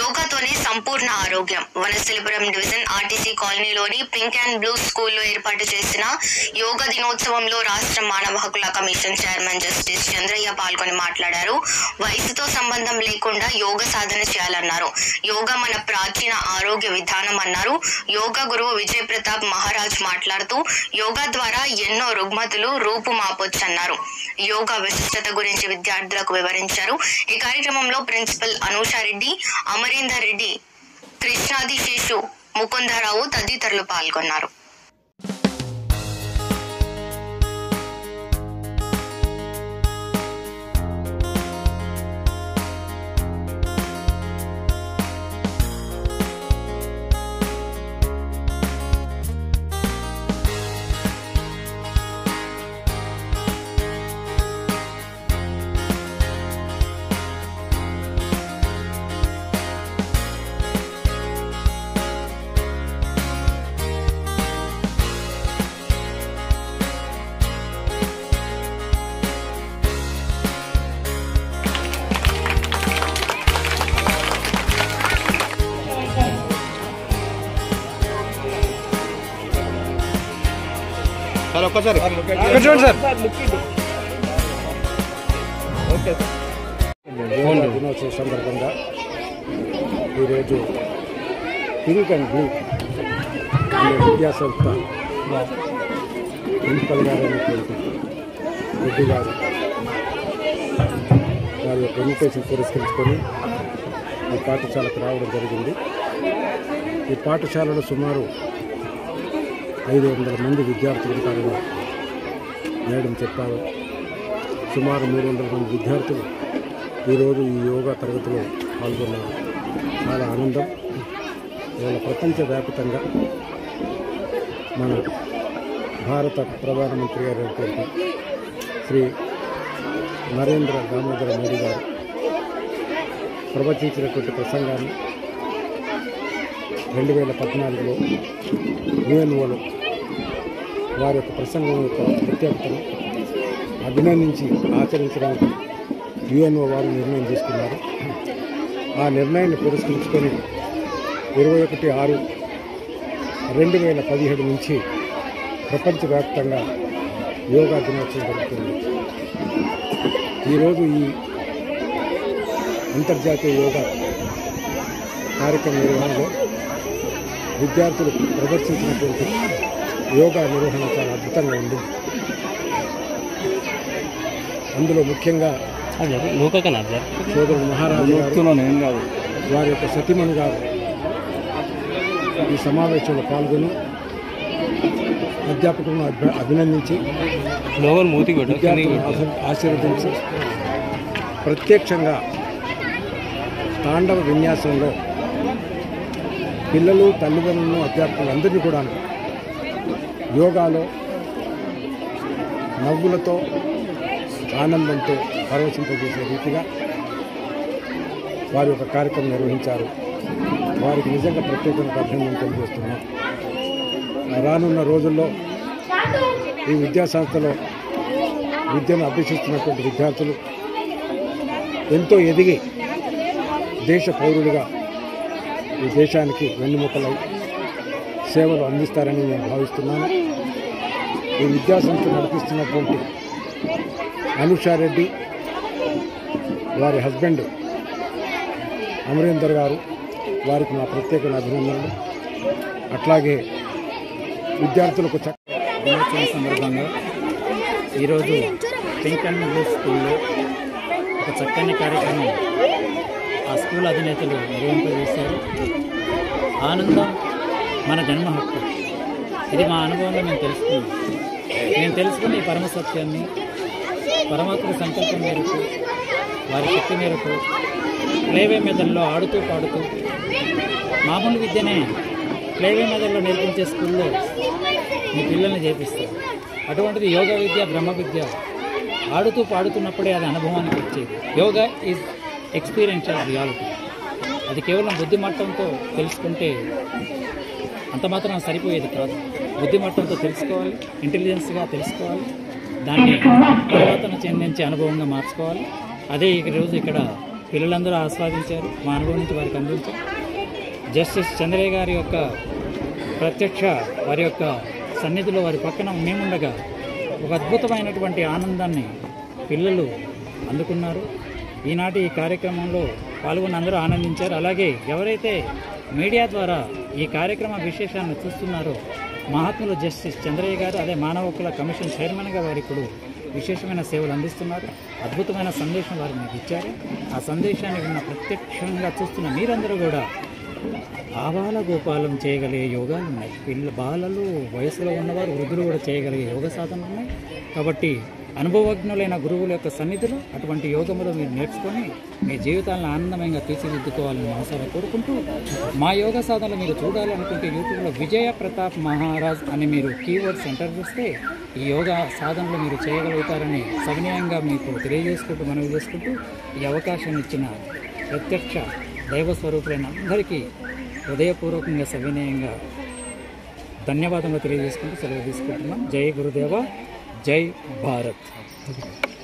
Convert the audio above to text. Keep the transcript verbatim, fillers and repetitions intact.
యోగాతోనే సంపూర్ణ ఆరోగ్యం. Vanasthalipuram division RTC కాలనీలోని పింక్ అండ్ బ్లూ స్కూల్లో ఏర్పాటు చేసిన యోగా దినోత్సవంలో రాష్ట్ర మానవ హక్కుల కమిషన్ చైర్మన్ జస్టిస్ చంద్రయ్య పాల్గొని మాట్లాడారు. వయసుతో సంబంధం లేకుండా యోగ సాధన చేయాలన్నారు. యోగా మన ప్రాచీన ఆరోగ్య విధానం అన్నారు. యోగా గురువు విజయ్ ప్రతాప్ మహారాజ్ మాట్లాడుతూ యోగా ద్వారా ఎన్నో రుగ్మతులు రూపుమాపొచ్చన్నారు. యోగా విశిష్టత గురించి విద్యార్థులకు వివరించారు. ఈ కార్యక్రమంలో ప్రిన్సిపల్ అనూషారెడ్డి, అమరేందర్ రెడ్డి, కృష్ణాది శేషు, ముకుందరావు తదితరులు పాల్గొన్నారు. ఒక్కసారి దినోత్సవ సందర్భంగా ఈరోజు పింక్ అండ్ బ్లూ అనే విద్యాసంస్థ ప్రిన్సిపల్ గారు అయినటువంటి రెడ్డి గారు వారి యొక్క ఇన్విటేషన్ పురస్కరించుకొని ఈ పాఠశాలకు రావడం జరిగింది. ఈ పాఠశాలలో సుమారు ఐదు వందల మంది విద్యార్థులు ఉంటారని మేడం చెప్పారు. సుమారు మూడు వందల మంది విద్యార్థులు ఈరోజు ఈ యోగా తరగతిలో పాల్గొన్నారు. చాలా ఆనందం. ఇవాళ ప్రపంచవ్యాప్తంగా మన భారత ప్రధానమంత్రి గారు శ్రీ నరేంద్ర దామోదర మోడీ గారు ప్రవచించినటువంటి ప్రసంగాన్ని రెండు వేల పద్నాలుగులో యుఎన్ఓలో వారి యొక్క ప్రసంగం యొక్క ప్రత్యేకతను అభినందించి ఆచరించడానికి యుఎన్ఓ వారు నిర్ణయం తీసుకున్నారు. ఆ నిర్ణయాన్ని పురస్కరించుకొని ఇరవై ఒకటి ఆరు రెండు వేల పదిహేడు నుంచి ప్రపంచవ్యాప్తంగా యోగా దినోత్సవం జరుగుతుంది. ఈరోజు ఈ అంతర్జాతీయ యోగా కార్యక్రమ నిర్వహణలో విద్యార్థులు ప్రదర్శించినటువంటి యోగా నిర్వహణ చాలా అద్భుతంగా ఉంది. అందులో ముఖ్యంగా సోదరుడు మహారాజు గారు వారి యొక్క సతీమణి గారు ఈ సమావేశంలో పాల్గొని అధ్యాపకులను అభినందించి విద్యార్థులను ఆశీర్వదించి ప్రత్యక్షంగా తాండవ విన్యాసంలో పిల్లలు, తల్లిదండ్రులను, అధ్యాపకులందరినీ కూడా యోగాలో నవ్వులతో, ఆనందంతో పరవశింపజేసే రీతిగా వారి యొక్క కార్యక్రమం నిర్వహించారు. వారికి నిజంగా ప్రత్యేకంగా అభినందనలు తెలియజేస్తున్నాం. రానున్న రోజుల్లో ఈ విద్యాసంస్థలో విద్యను అభ్యసిస్తున్నటువంటి విద్యార్థులు ఎంతో ఎదిగి దేశ పౌరులుగా ఈ దేశానికి వెన్నుముకలై సేవలు అందిస్తారని నేను భావిస్తున్నాను. ఈ విద్యాసంస్థ నడిపిస్తున్నటువంటి అనూషారెడ్డి, వారి హస్బెండ్ అమరేందర్ గారు, వారికి నా ప్రత్యేక అభినందనలు. అట్లాగే విద్యార్థులకు దినోత్సవం సందర్భంగా ఈరోజు పింక్ అండ్ బ్లూ స్కూల్లో ఒక చక్కని కార్యక్రమం ఆ స్కూల్ అధినేతలు నిర్వహింపజేశారు. ఆనందం మన జన్మ హక్కు. ఇది మా అనుభవంలో మేము తెలుసుకున్నాం. మేము తెలుసుకున్న ఈ పరమ సత్యాన్ని పరమాత్మ సంకల్పం మేరకు, వారి శక్తి మేరకు ప్లేవే మెథడ్లో ఆడుతూ పాడుతూ మామూలు విద్యనే ప్లేవే మెథడ్లో నేర్పించే స్కూల్లో మీ పిల్లల్ని చేపిస్తారు. అటువంటిది యోగా విద్య, బ్రహ్మ విద్య ఆడుతూ పాడుతున్నప్పుడే అది అనుభవానికి వచ్చేది. Yoga is experiential reality. అది కేవలం బుద్ధిమట్టంతో తెలుసుకుంటే అంత మాత్రం సరిపోయేది కాదు. బుద్ధిమట్టంతో తెలుసుకోవాలి, ఇంటెలిజెన్స్గా తెలుసుకోవాలి, దాన్ని పరివర్తన చెందించే అనుభవంగా మార్చుకోవాలి. అదే ఈరోజు ఇక్కడ పిల్లలందరూ ఆస్వాదించారు. మా అనుభవం నుంచి వారికి అందించారు. జస్టిస్ చంద్రయ్య గారి యొక్క ప్రత్యక్ష వారి యొక్క సన్నిధిలో వారి పక్కన మేముండగా ఒక అద్భుతమైనటువంటి ఆనందాన్ని పిల్లలు అందుకున్నారు. ఈనాటి ఈ కార్యక్రమంలో పాల్గొన్న అందరూ ఆనందించారు. అలాగే ఎవరైతే మీడియా ద్వారా ఈ కార్యక్రమ విశేషాన్ని చూస్తున్నారో మహాత్ములు జస్టిస్ చంద్రయ్య గారు అదే మానవ హక్కుల కమిషన్ చైర్మన్గా వారు ఇప్పుడు విశేషమైన సేవలు అందిస్తున్నారు. అద్భుతమైన సందేశం వారు మీకు ఇచ్చారు. ఆ సందేశాన్ని విన్న ప్రత్యక్షంగా చూస్తున్న మీరందరూ కూడా ఆబాల గోపాలం చేయగలిగే యోగాలు ఉన్నాయి. పిల్ల బాలలు వయసులో ఉన్నవారు వృద్ధులు కూడా చేయగలిగే యోగ సాధనలు ఉన్నాయి. కాబట్టి అనుభవజ్ఞులైన గురువుల యొక్క సన్నిధిలో అటువంటి యోగములు మీరు నేర్చుకొని మీ జీవితాలను ఆనందమయంగా తీర్చిదిద్దుకోవాలని మనసారా కోరుకుంటూ మా యోగ సాధనలు మీరు చూడాలి అనుకుంటే యూట్యూబ్లో విజయ ప్రతాప్ మహారాజ్ అని మీరు కీవర్డ్స్ ఎంటర్ చేస్తే ఈ యోగా సాధనలు మీరు చేయగలుగుతారని సవినయంగా మీకు తెలియజేసుకుంటూ మనవి చేసుకుంటూ ఈ అవకాశం ఇచ్చిన ప్రత్యక్ష దైవ స్వరూపులైన అందరికీ హృదయపూర్వకంగా సవినయంగా ధన్యవాదములు తెలియజేసుకుంటూ సెలవు తీసుకుంటున్నాం. జై గురుదేవ, జై భారత్.